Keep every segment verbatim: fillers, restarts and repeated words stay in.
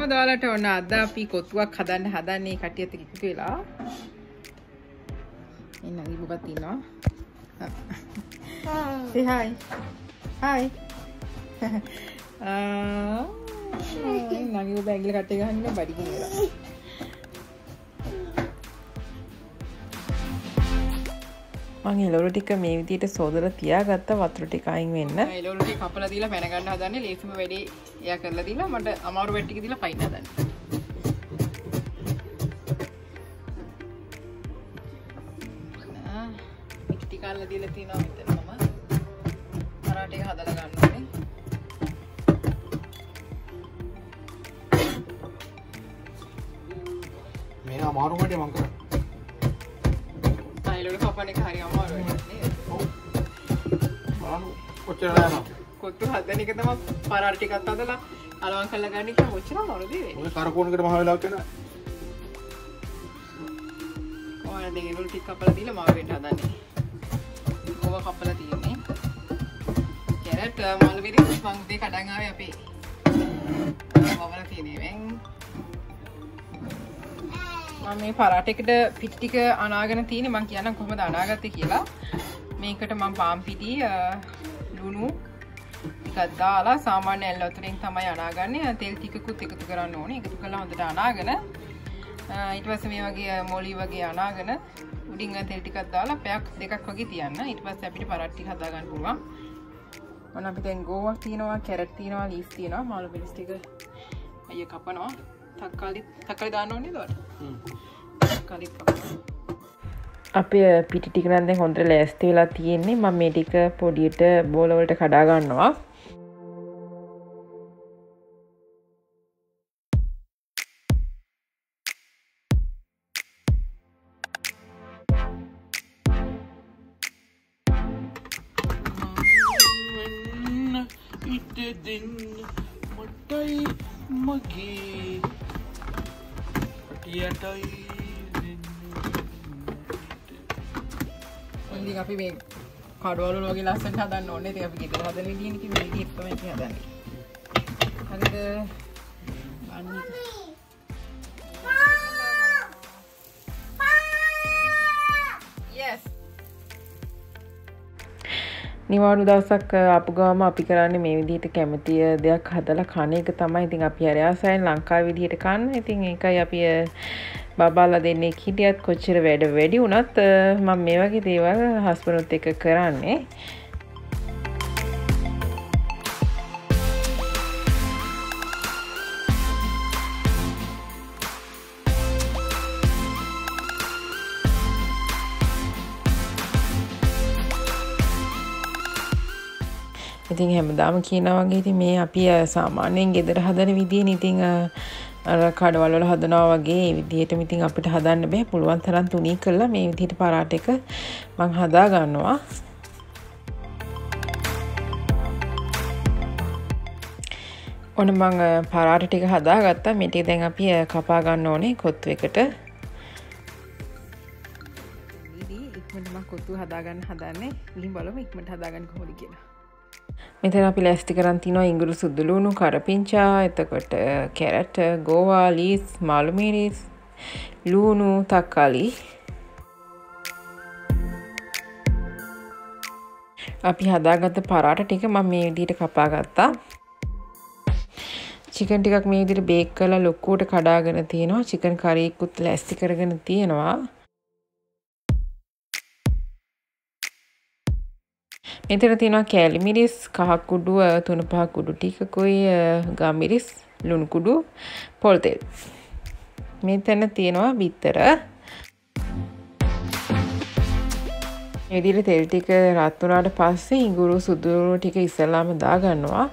කොහමද ඔයාලට ඕන අද අපි කොත්තුවක් හදන්න හදන්නේ කට්ටියත් එක්ක එකතු වෙලා. එන්න ඉබුගත් ඉන්නවා. Say hi. Hi. ආ නගිව බැගිල කට්ටේ ගහන්න බඩි කියලා. මම එළවලු ටික මේ විදිහට සෝදලා තියාගත්ත වතුර ටික අයින් වෙන්න. එළවලු ටික කපලා දීලා පැන ගන්න හදන්නේ. ලේසිම වැඩේ එයා කරලා දීලා මට අමාරු වැඩ ටික දීලා පයින් හදන්න. ආ ටික අල්ල දීලා තිනවා මෙතන මම. පරාට ටික හදලා ගන්න ඕනේ. මේ අමාරු වැඩේ මම කරා. කපන එක හරි අමාරුයි නේද? ඔව්. බලන්න කොච්චර දානවා. කොත්තු හදන එක තමයි පරාට ටිකක් අදලා අලවම් කරලා ගන්න එක කොච්චර අමාරුද මේ? ඔය කරකෝනකට මහ වෙලාවක් යනවා. ඔය දෙක එළවලු ටික කපලා දීලා මාව වෙන්න හදන්නේ. ඕව කපලා තියෙන්නේ. කැරට් මල් විරිස් මං දෙක කඩන් ආවේ අපේ. වවලා තියෙන්නේ වෙන්. මම මේ පරාටයකට පිටි ටික අනාගෙන තියෙන්නේ මම කියන්නම් කොහොමද අනාගත්තේ කියලා. මේකට මම පාන් පිටි ලුණු ටිකක් දාලා සාමාන්‍ය ඇල් වතුරෙන් තමයි අනාගන්නේ. තෙල් ටිකකුත් එකතු කරන්න ඕනේ. එකතු කරලා හොඳට අනාගෙන ඊට පස්සේ මේ වගේ මොලි වගේ අනාගෙන උඩින් තෙල් ටිකක් දාලා පැයක් දෙකක් වගේ තියන්න. ඊට පස්සේ අපිට පරාට ටික හදා ගන්න පුළුවන්. මොන අපිට දැන් ගෝවක් තියෙනවා, කැරට් තියෙනවා, ලීස් තියෙනවා, මාළු මිරිස් ටික අයිය කපනවා. තක්කාලි තක්කාලි දාන්න ඕනේ නේද? හ්ම්. තක්කාලි කපනවා. අපේ පිටි ටික නම් දැන් හොඳට ලෑස්ති වෙලා තියෙන්නේ. මම මේ ටික පොඩියට බෝල වලට කඩා ගන්නවා. ඉතින් මොටයි මගේ යටයි ඉතින් අපි මේ කඩවල වගේ ලස්සනට හදන්න ඕනේ. ඉතින් අපි ගෙදර හදන විදිහනේ ඉතින් මේ විදිහට තමයි අපි හදන්නේ. හරිද? අන්න yes. නිවාඩු දවසක් ආපු ගාම අපි කරන්නේ මේ විදිහට කැමති දෙයක් හදලා කන එක තමයි. ඉතින් අපි හරි ආසයෙන් ලංකාවේ විදිහට කන්න. ඉතින් ඒකයි අපි බබාලා දෙන්නේ හිටියත් කොච්චර වැඩ වැඩි වුණත් මම මේ වගේ දේවල් හස්බන්ඩ්ත් එක්ක කරන්නේ. ඉතින් හැමදාම කියනවා වගේ ඉතින් මේ අපි සාමාන්‍යයෙන් ගෙදර හදන විදිහනේ. ඉතින් අර කඩවල වල හදනවා වගේ මේ විදිහටම ඉතින් අපිට හදන්න බෑ. පුළුවන් තරම් තුනී කරලා මේ විදිහට පරාට එක මම හදා ගන්නවා. ඔන්න මම පරාට ටික හදාගත්තා. මේ ටික දැන් අපි කපා ගන්න ඕනේ කොත්තු එකට. ඉතින් ඉක්මනට මම කොත්තු හදා ගන්න හදන්නේ. ඉතින් බලමු ඉක්මනට හදා ගන්න කොහොමද කියලා. මෙතන අපි ලෑස්ති කරන් තිනවා ඉඟුරු සුදු ලුණු කරපිංචා, එතකොට කැරට්, ගෝවා, ලීස්, මාළු මිරිස්, ලුණු, තක්කාලි. අපි හදාගත්ත පරාට ටික මම මේ විදිහට කපා ගත්තා. චිකන් ටිකක් මේ විදිහට බේක් කරලා ලොකුවට කඩාගෙන තියෙනවා. චිකන් කරි එකකුත් ලෑස්ති කරගෙන තියෙනවා. මෙතන තියෙනවා කෑලි මිරිස්, කහ කුඩු, තුන පහ කුඩු ටිකකුයි, ගා මිරිස්, ලුණු කුඩු, පොල් තෙල්. මෙතන තියෙනවා බිත්තර. මේ විදිහට තෙල් ටික රත් වුණාට පස්සේ ඉඟුරු සුදු ටික ඉස්සෙල්ලාම දා ගන්නවා.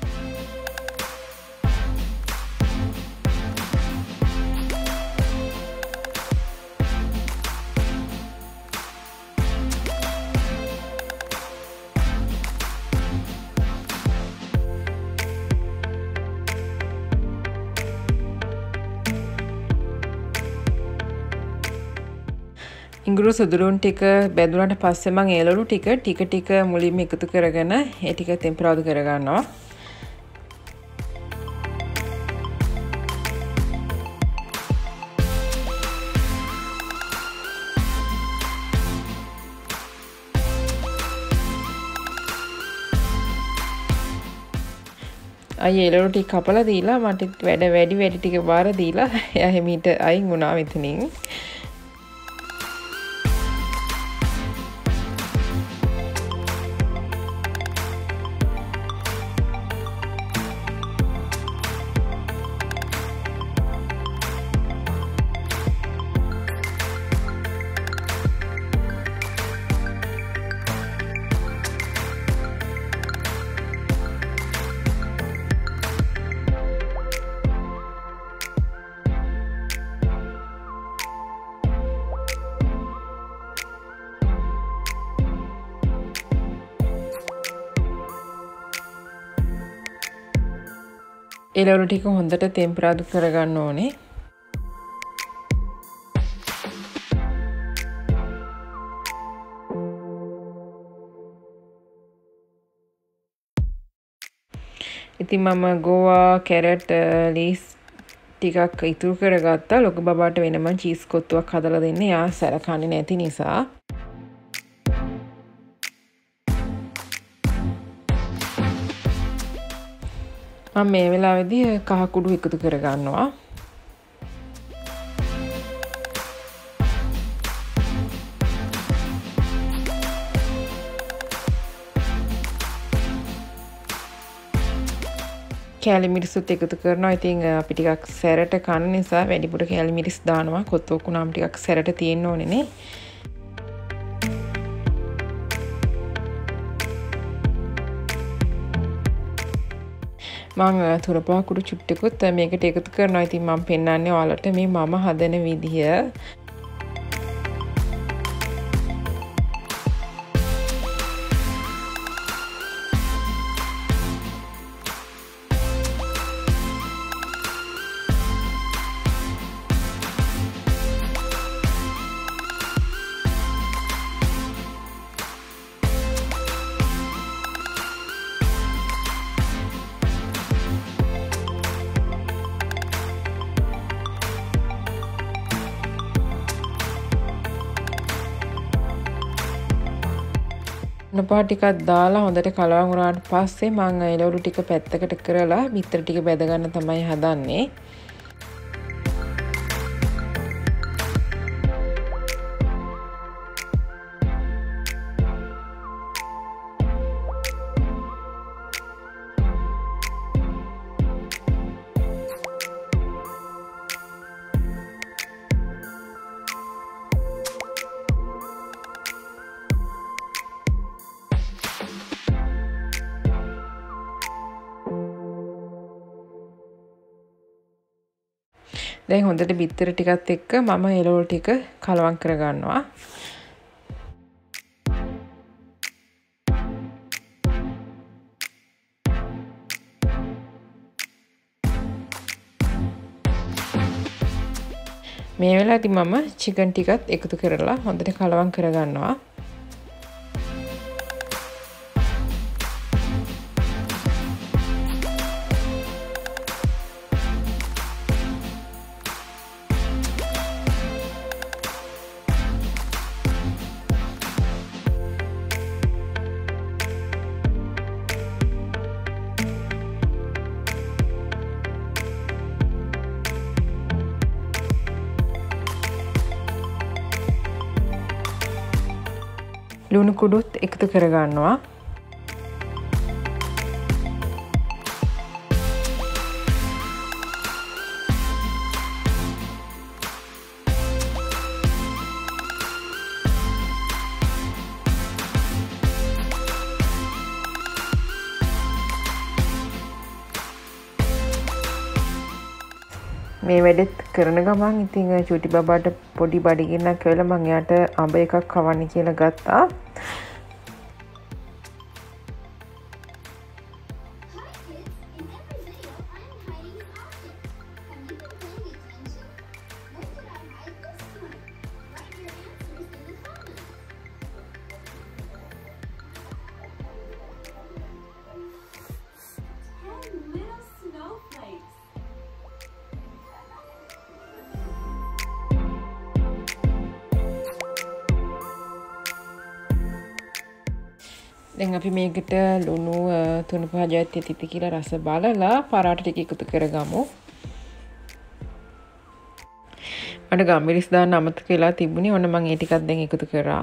ඉඟුරු සුදුලුන් ටික බැදුනට පස්සේ මම එළවලු ටික ටික ටික මුලින්ම එකතු කරගෙන ඒ ටික ටෙම්පරාදු කරගන්නවා. අයියේ එළවලු ටික කපලා දීලා මට වැඩ වැඩි වැඩි ටික බාර දීලා එයා හිමීට අයින් වුණා මෙතනින්. එළවලු ටික හොඳට තෙම්පරාදු කරගන්න ඕනේ. ඉතින් මම ගෝවා කැරට් ලීස් ටිකක් ඉතුරු කරගත්තා. ලොකු බබාට වෙනම චීස් කොත්තුවක් හදලා දෙන්න. යා සැරකන්නේ නැති නිසා. මම මේ වෙලාවේදී කහ කුඩු එකතු කර ගන්නවා. කෑලි මිරිසුත් එකතු කරනවා. ඉතින් අපි ටිකක් සැරට කන නිසා වැඩිපුර කෑලි මිරිස් දානවා. කොත්තුවක් උනාම ටිකක් සැරට තියෙන්න ඕනේ නේ. මම තුරපා කුඩු චුට්ටකුත් මේකට එකතු කරනවා. ඉතින් මම පෙන්නන්නේ ඔයාලට මේ මම හදන විදිය. නපා ටිකක් දාලා හොඳට කලවම් වුණාට පස්සේ මම එළවලු ටික පැත්තකට කරලා බිත්තර ටික බෙද ගන්න තමයි හදන්නේ. දැන් හොඳට බිත්තර ටිකත් එක්ක මම එළවලු ටික කලවම් කර ගන්නවා. මේ වෙලාවේදී මම චිකන් ටිකත් එකතු කරලා හොඳට කලවම් කර ගන්නවා. ලුණු කුඩුත් එකතු කර ගන්නවා. මේ වැඩෙත් කරන ගමන් ඉතින් චුටි බබාට පොඩි බඩගින්නක් වෙලා මං එයාට අඹ එකක් කවන්න කියලා ගත්තා. දැන් අපි මේකට ලුණු තුන පහ ජාති තිති කියලා රස බලලා පරාට ටික එකතු කරගමු. මට ගම්මිරිස් දාන්න අමතක වෙලා තිබුණේ. ඔන්න මම ඒ ටිකක් දැන් එකතු කරා.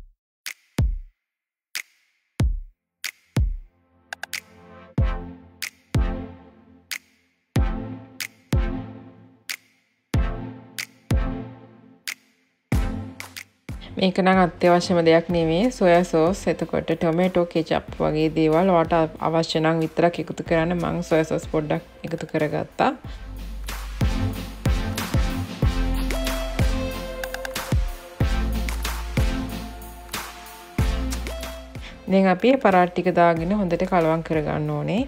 මේක නම් අත්‍යවශ්‍යම දෙයක් නෙමෙයි. සොයා සෝස්, එතකොට ටොමැටෝ කෙචප් වගේ දේවල් ඔයාට අවශ්‍ය නම් විතරක් එකතු කරන්න. මම සොයා සෝස් පොඩ්ඩක් එකතු කරගත්තා. දැන් අපි පරාට ටික දාගෙන හොඳට කලවම් කරගන්න ඕනේ.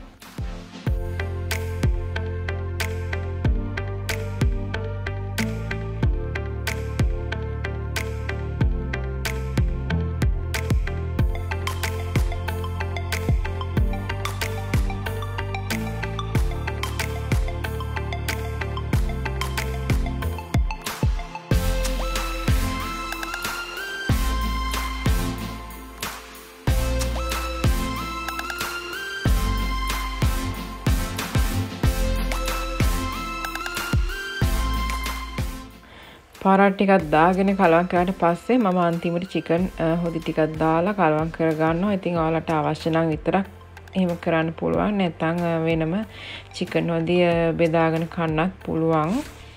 පාරාට ටිකක් දාගෙන කලවම් කරාට පස්සේ මම අන්තිමට චිකන් හොදි ටිකක් දාලා කලවම් කර ගන්නවා. ඉතින් ඔයාලට අවශ්‍ය නම් විතරක් එහෙම කරන්න පුළුවන්. නැත්නම් වෙනම චිකන් හොදි බෙදාගෙන කන්නත් පුළුවන්.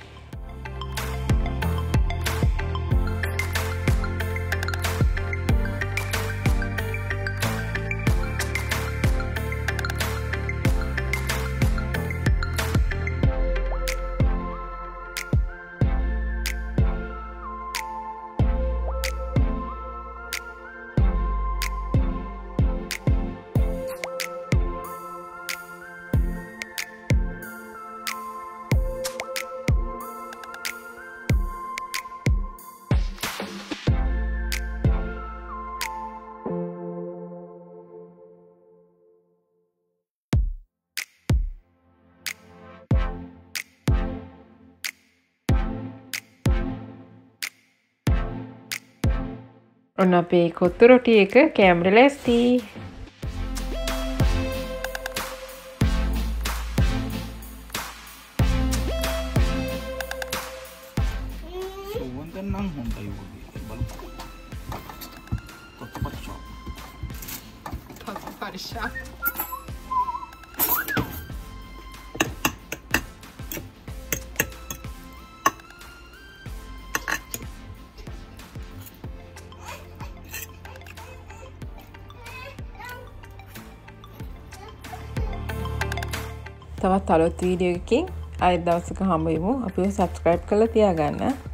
ඔන්න අපේ කොත්තු රොටි එක කැමරේ ලෑස්ති. සුවඳ නම් හොඳයි වගේ බලමු. කොත්තු පරිෂා. කොත්තු පරිෂා. තවත් අලුත් වීඩියෝ එකකින් ආයෙත් දවසක හම්බ වෙමු. අපිව subscribe කරලා තියාගන්න.